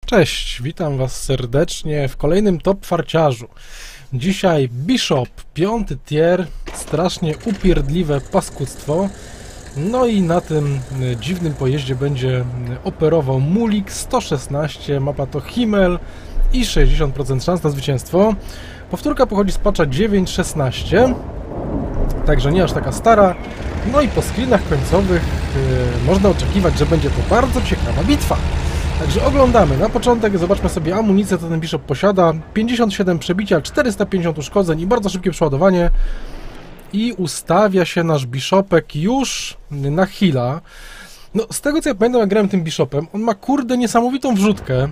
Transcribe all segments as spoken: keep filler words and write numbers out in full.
Cześć, witam Was serdecznie w kolejnym top farciarzu. Dzisiaj Bishop, piąty tier, strasznie upierdliwe paskudztwo. No i na tym dziwnym pojeździe będzie operował Mulik sto szesnaście, mapa to Himmel i sześćdziesiąt procent szans na zwycięstwo. Powtórka pochodzi z patcha dziewięć szesnaście, także nie aż taka stara. No i po screenach końcowych yy, można oczekiwać, że będzie to bardzo ciekawa bitwa. Także oglądamy. Na początek zobaczmy sobie amunicję, co ten Bishop posiada. pięćdziesiąt siedem przebicia, czterysta pięćdziesiąt uszkodzeń i bardzo szybkie przeładowanie. I ustawia się nasz Bishopek już na heala. No, z tego co ja pamiętam, jak grałem tym Bishopem, on ma kurde niesamowitą wrzutkę.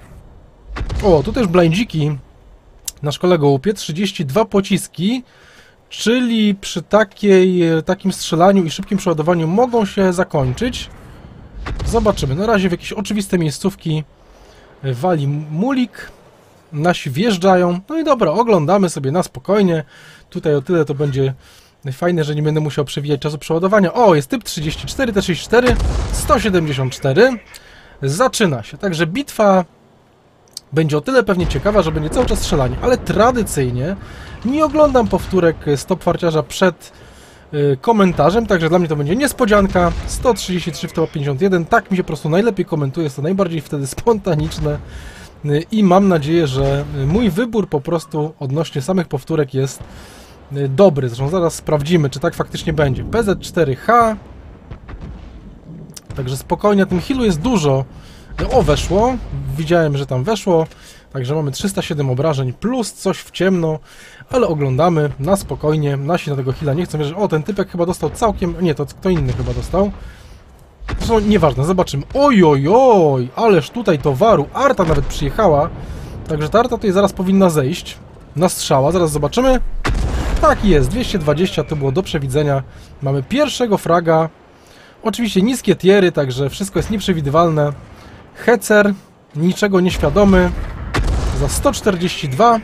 O, tu też blindziki. Nasz kolega łupie trzydzieści dwa pociski, czyli przy takiej, takim strzelaniu i szybkim przeładowaniu mogą się zakończyć. Zobaczymy. Na razie w jakieś oczywiste miejscówki wali Mulik. Nasi wjeżdżają. No i dobra, oglądamy sobie na spokojnie. Tutaj o tyle to będzie fajne, że nie będę musiał przewijać czasu przeładowania. O, jest typ trzydzieści cztery, T trzydzieści cztery, sto siedemdziesiąt cztery. Zaczyna się. Także bitwa będzie o tyle pewnie ciekawa, że będzie cały czas strzelanie. Ale tradycyjnie nie oglądam powtórek z top farciarza przed komentarzem, także dla mnie to będzie niespodzianka. Sto trzydzieści trzy w top pięćdziesiąt jeden, tak mi się po prostu najlepiej komentuje, jest to najbardziej wtedy spontaniczne i mam nadzieję, że mój wybór po prostu odnośnie samych powtórek jest dobry. Zresztą zaraz sprawdzimy, czy tak faktycznie będzie. P Z cztery H, także spokojnie, na tym healu jest dużo. O, weszło, widziałem, że tam weszło. Także mamy trzysta siedem obrażeń plus coś w ciemno, ale oglądamy na spokojnie. Nasi na tego heala nie chcą wierzyć. O, ten typek chyba dostał całkiem... Nie, to kto inny chyba dostał. Zresztą nieważne, zobaczymy. Oj, oj, oj, ależ tutaj towaru. Arta nawet przyjechała. Także ta Arta tutaj zaraz powinna zejść na strzała. Zaraz zobaczymy. Tak jest, dwieście dwadzieścia to było do przewidzenia. Mamy pierwszego fraga. Oczywiście niskie tiery, także wszystko jest nieprzewidywalne. Hecer, niczego nieświadomy. Za sto czterdzieści dwa.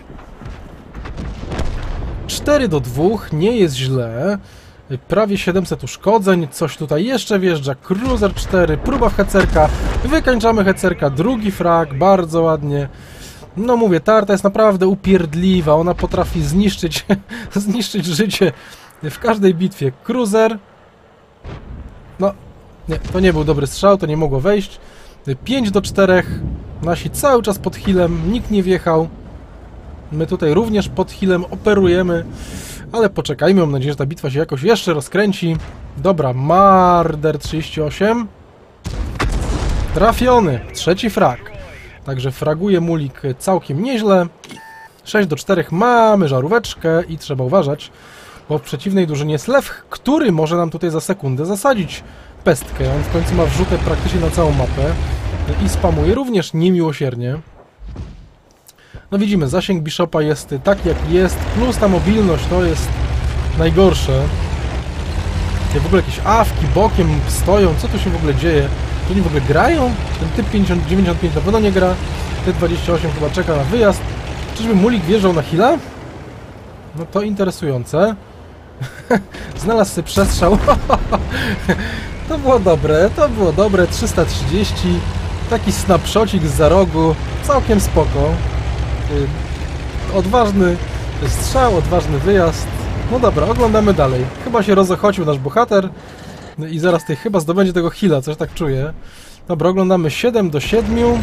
cztery do dwóch, nie jest źle. Prawie siedemset uszkodzeń. Coś tutaj jeszcze wjeżdża. Cruiser cztery, próba w hecerka. Wykańczamy hecerka, drugi frag, bardzo ładnie. No mówię, ta Arta jest naprawdę upierdliwa. Ona potrafi zniszczyć, zniszczyć życie w każdej bitwie. Cruiser. No, nie, to nie był dobry strzał, to nie mogło wejść. pięć do czterech. Nasi cały czas pod healem, nikt nie wjechał. My tutaj również pod healem operujemy, ale poczekajmy, mam nadzieję, że ta bitwa się jakoś jeszcze rozkręci. Dobra, Marder trzydzieści osiem. Trafiony, trzeci frag. Także fraguje Mulik całkiem nieźle. sześć do czterech, mamy żaróweczkę i trzeba uważać, bo w przeciwnej drużynie jest Lew, który może nam tutaj za sekundę zasadzić pestkę. On w końcu ma wrzutę praktycznie na całą mapę i spamuje również niemiłosiernie. No widzimy, zasięg Bishopa jest taki jak jest, plus ta mobilność to jest najgorsze. Tutaj w ogóle jakieś awki bokiem stoją, co tu się w ogóle dzieje? Tu oni w ogóle grają? Ten typ pięćdziesiąt, dziewięćdziesiąt pięć na pewno nie gra, T dwadzieścia osiem chyba czeka na wyjazd. Czyżby Mulik wjeżdżał na heala? No to interesujące. Znalazł sobie przestrzał. To było dobre, to było dobre, trzysta trzydzieści. Taki snapshotик zza rogu, całkiem spoko. Odważny strzał, odważny wyjazd. No dobra, oglądamy dalej. Chyba się rozochocił nasz bohater i zaraz tutaj chyba zdobędzie tego heala, coś tak czuję. Dobra, oglądamy siedem do siedmiu.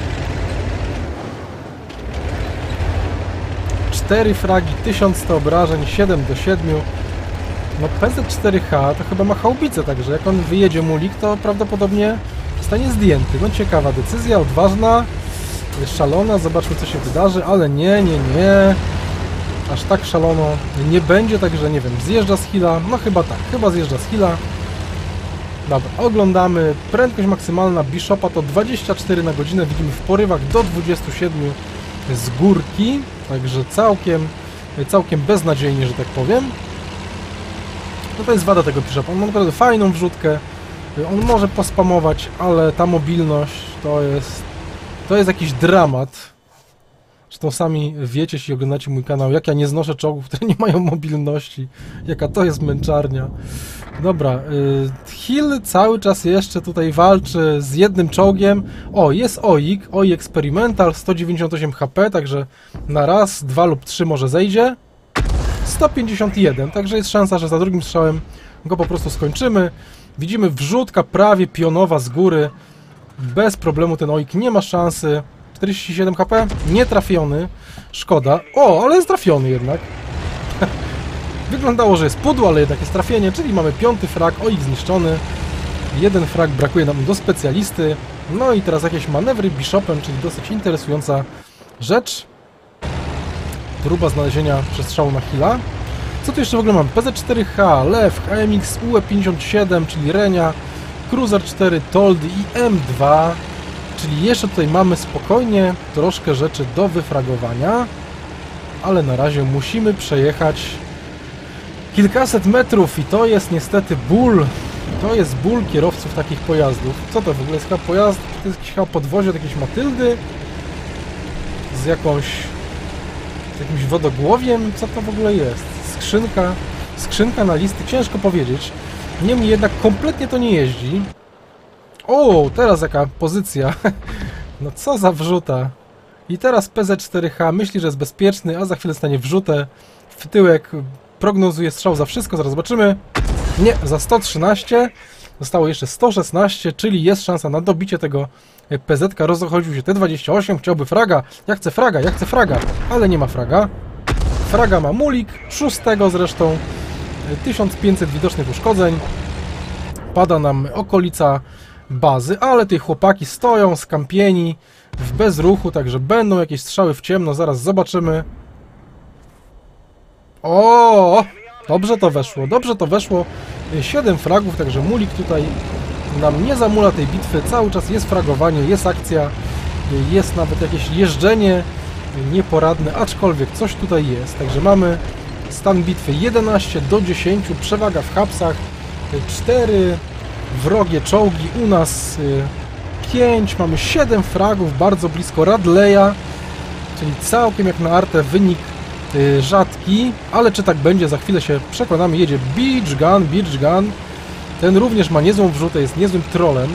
cztery fragi, tysiąc sto obrażeń, siedem do siedmiu. No P Z cztery H to chyba ma chaubicę, także jak on wyjedzie Mulik, to prawdopodobnie zostanie zdjęty. No ciekawa decyzja, odważna, szalona, zobaczmy co się wydarzy, ale nie, nie, nie. Aż tak szalono nie będzie, także nie wiem, zjeżdża z heala, no chyba tak, chyba zjeżdża z heala. Dobra, oglądamy, prędkość maksymalna Bishopa to dwadzieścia cztery na godzinę, widzimy w porywach do dwudziestu siedmiu z górki, także całkiem, całkiem beznadziejnie, że tak powiem. No to jest wada tego Bishopa, on ma naprawdę fajną wrzutkę, on może pospamować, ale ta mobilność to jest, to jest jakiś dramat. Zresztą sami wiecie, jeśli oglądacie mój kanał, jak ja nie znoszę czołgów, które nie mają mobilności. Jaka to jest męczarnia. Dobra, y, Hill cały czas jeszcze tutaj walczy z jednym czołgiem. O, jest O I K, O I Experimental, sto dziewięćdziesiąt osiem H P, także na raz, dwa lub trzy może zejdzie. sto pięćdziesiąt jeden, także jest szansa, że za drugim strzałem go po prostu skończymy. Widzimy wrzutka prawie pionowa z góry. Bez problemu ten O I K nie ma szansy. czterdzieści siedem H P, nie trafiony. Szkoda. O, ale jest trafiony jednak. Wyglądało, że jest pudło, ale jednak jest trafienie, czyli mamy piąty frag, O I K zniszczony. Jeden frag brakuje nam do specjalisty. No i teraz jakieś manewry Bishopem, czyli dosyć interesująca rzecz. Próba znalezienia przestrzału na Hilla. Co tu jeszcze w ogóle mam? P Z cztery H, Lew, H M X, U E pięćdziesiąt siedem, czyli Renia, Cruiser cztery, Toldy i M dwa. Czyli jeszcze tutaj mamy spokojnie troszkę rzeczy do wyfragowania. Ale na razie musimy przejechać kilkaset metrów i to jest niestety ból. To jest ból kierowców takich pojazdów. Co to w ogóle jest chyba pojazd? To jest jakieś chyba podwozie od jakiejś Matyldy? Z jakąś... z jakimś wodogłowiem? Co to w ogóle jest? Skrzynka? Skrzynka na listy? Ciężko powiedzieć. Niemniej jednak kompletnie to nie jeździ. O, teraz jaka pozycja. No co za wrzuta. I teraz P Z cztery H myśli, że jest bezpieczny, a za chwilę stanie wrzutę. W tyłek prognozuje strzał za wszystko, zaraz zobaczymy. Nie, za sto trzynaście. Zostało jeszcze sto szesnaście, czyli jest szansa na dobicie tego P Z-ka. Rozchodził się T dwadzieścia osiem, chciałby fraga. Ja chcę fraga, ja chcę fraga, ale nie ma fraga. Fraga ma Mulik, szóstego zresztą. tysiąc pięćset widocznych uszkodzeń. Pada nam okolica bazy, ale te chłopaki stoją skampieni w bezruchu, także będą jakieś strzały w ciemno, zaraz zobaczymy. O, dobrze to weszło, dobrze to weszło. siedem fragów, także Mulik tutaj nam nie zamula tej bitwy, cały czas jest fragowanie, jest akcja, jest nawet jakieś jeżdżenie nieporadne, aczkolwiek coś tutaj jest, także mamy stan bitwy jedenaście do dziesięciu, przewaga w hapsach, cztery wrogie czołgi, u nas pięć, mamy siedem fragów, bardzo blisko Radleya, czyli całkiem jak na artę wynik y, rzadki, ale czy tak będzie, za chwilę się przekonamy. Jedzie Beach Gun, Beach Gun, ten również ma niezłą wrzutę, jest niezłym trolem,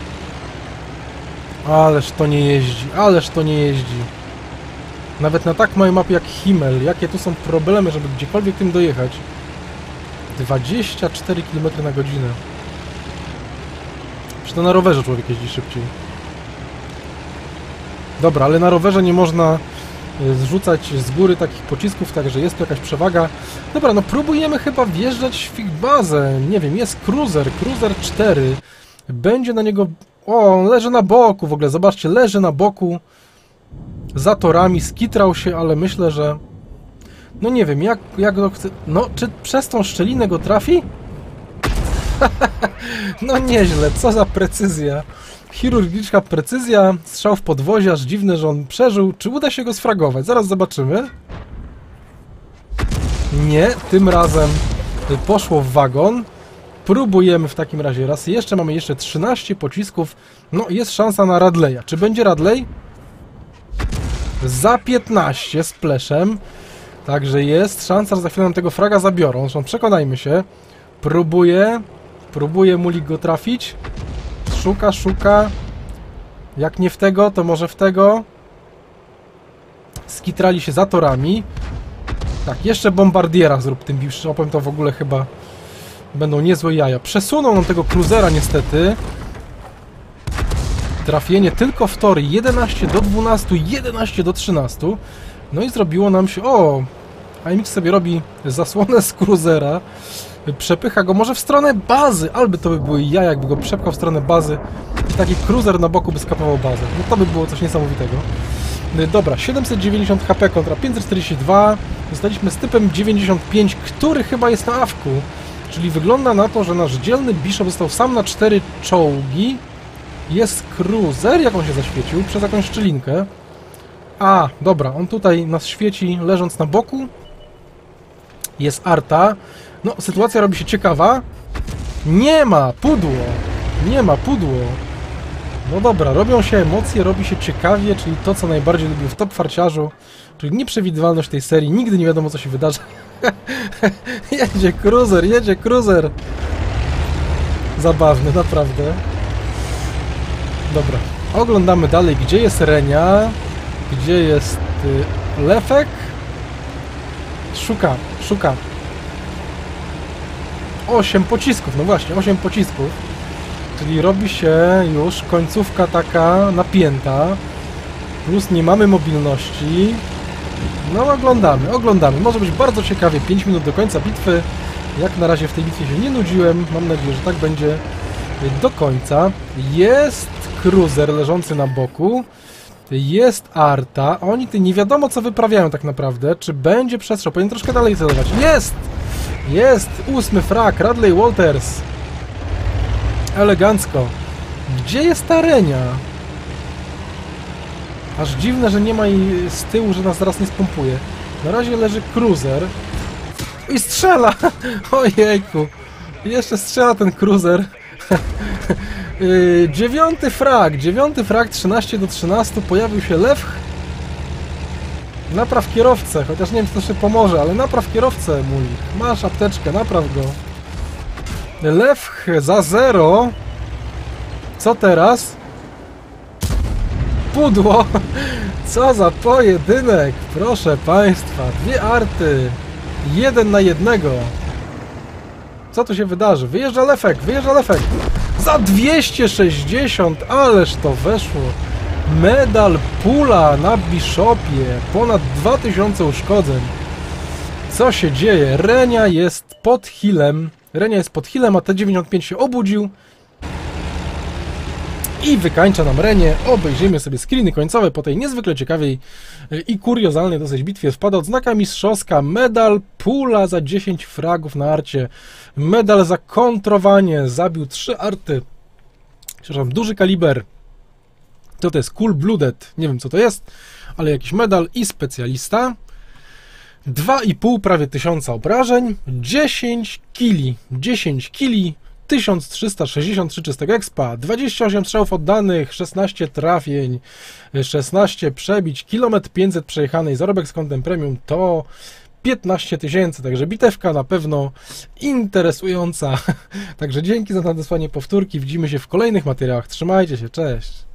ależ to nie jeździ, ależ to nie jeździ. Nawet na tak małej mapie jak Himmel, jakie tu są problemy, żeby gdziekolwiek tym dojechać. dwadzieścia cztery kilometry na godzinę. Czy to na rowerze człowiek jeździ szybciej? Dobra, ale na rowerze nie można zrzucać z góry takich pocisków, także jest tu jakaś przewaga. Dobra, no próbujemy chyba wjeżdżać w ich bazę. Nie wiem, jest Cruiser, Cruiser cztery. Będzie na niego... O, on leży na boku w ogóle, zobaczcie, leży na boku. Za torami, skitrał się, ale myślę, że... No nie wiem, jak, jak go chce... No, czy przez tą szczelinę go trafi? No nieźle, co za precyzja. Chirurgiczna precyzja, strzał w podwozie, aż dziwne, że on przeżył. Czy uda się go sfragować? Zaraz zobaczymy. Nie, tym razem poszło w wagon. Próbujemy w takim razie raz. Jeszcze mamy jeszcze trzynaście pocisków. No, jest szansa na Radleya. Czy będzie Radley? Za piętnaście z pleszem. Także jest szansa, że za chwilę nam tego fraga zabiorą. Zresztą przekonajmy się. Próbuje. Próbuje Mulik go trafić. Szuka, szuka. Jak nie w tego, to może w tego. Skitrali się za torami. Tak, jeszcze bombardiera zrób tym Bishopem, to w ogóle chyba będą niezłe jaja. Przesunął nam tego Cruisera niestety. Trafienie tylko w tory. jedenaście do dwunastu, jedenaście do trzynastu. No i zrobiło nam się... O! A M X sobie robi zasłonę z Cruisera. Przepycha go może w stronę bazy. Albo to by były jaja, jakby go przepchał w stronę bazy. I taki Cruiser na boku by skapował bazę. No to by było coś niesamowitego. Dobra, siedemset dziewięćdziesiąt H P kontra pięćset czterdzieści dwa. Zostaliśmy z typem dziewięćdziesiąt pięć, który chyba jest na awku. Czyli wygląda na to, że nasz dzielny Bishop został sam na cztery czołgi. Jest Cruiser, jak on się zaświecił, przez jakąś szczelinkę. A, dobra, on tutaj nas świeci, leżąc na boku. Jest arta. No, sytuacja robi się ciekawa. Nie ma pudło! Nie ma pudło! No dobra, robią się emocje, robi się ciekawie, czyli to, co najbardziej lubię w Top Farciarzu, czyli nieprzewidywalność tej serii, nigdy nie wiadomo, co się wydarzy. Jedzie cruiser, jedzie cruiser! Zabawny, naprawdę. Dobra, oglądamy dalej, gdzie jest Renia, gdzie jest y, Lefek. Szuka, szuka. osiem pocisków, no właśnie, osiem pocisków. Czyli robi się już końcówka taka napięta. Plus nie mamy mobilności. No oglądamy, oglądamy. Może być bardzo ciekawie. pięć minut do końca bitwy. Jak na razie w tej bitwie się nie nudziłem. Mam nadzieję, że tak będzie do końca. Jest cruiser leżący na boku. Jest arta. Oni ty nie wiadomo co wyprawiają tak naprawdę. Czy będzie przestrzał? Powinien troszkę dalej celować. Jest! Jest! Ósmy frak. Radley Walters. Elegancko. Gdzie jest ta Renia? Aż dziwne, że nie ma jej z tyłu, że nas zaraz nie spompuje. Na razie leży cruiser. I strzela! Ojejku. Jeszcze strzela ten cruiser. Yy, dziewiąty frag, dziewiąty frag, trzynaście do trzynastu, pojawił się Lewch. Napraw kierowcę, chociaż nie wiem, czy to się pomoże, ale napraw kierowcę mój. Masz apteczkę, napraw go. Lewch za zero. Co teraz? Pudło! Co za pojedynek, proszę państwa. Dwie arty. Jeden na jednego. Co tu się wydarzy? Wyjeżdża Lefek, wyjeżdża Lefek. Za dwieście sześćdziesiąt, ależ to weszło. Medal Pula na Bishopie. Ponad dwa tysiące uszkodzeń. Co się dzieje? Renia jest pod healem. Renia jest pod healem, a T dziewięćdziesiąt pięć się obudził. I wykańcza nam Renię. Obejrzyjmy sobie screeny końcowe po tej niezwykle ciekawej i kuriozalnej dosyć bitwie. Wpada odznaka mistrzowska. Medal Pula za dziesięć fragów na arcie. Medal za kontrowanie. Zabił trzy arty. Przepraszam, duży kaliber. To to jest Cool Blooded. Nie wiem co to jest, ale jakiś medal i specjalista. dwa i pół prawie tysiąca obrażeń. dziesięć kili. dziesięć kili. tysiąc trzysta sześćdziesiąt trzy czystego expa, dwadzieścia osiem strzałów oddanych, szesnaście trafień, szesnaście przebić, kilometr pięćset przejechanej, zarobek z kątem premium to piętnaście tysięcy, także bitewka na pewno interesująca. Także dzięki za nadesłanie powtórki, widzimy się w kolejnych materiałach, trzymajcie się, cześć!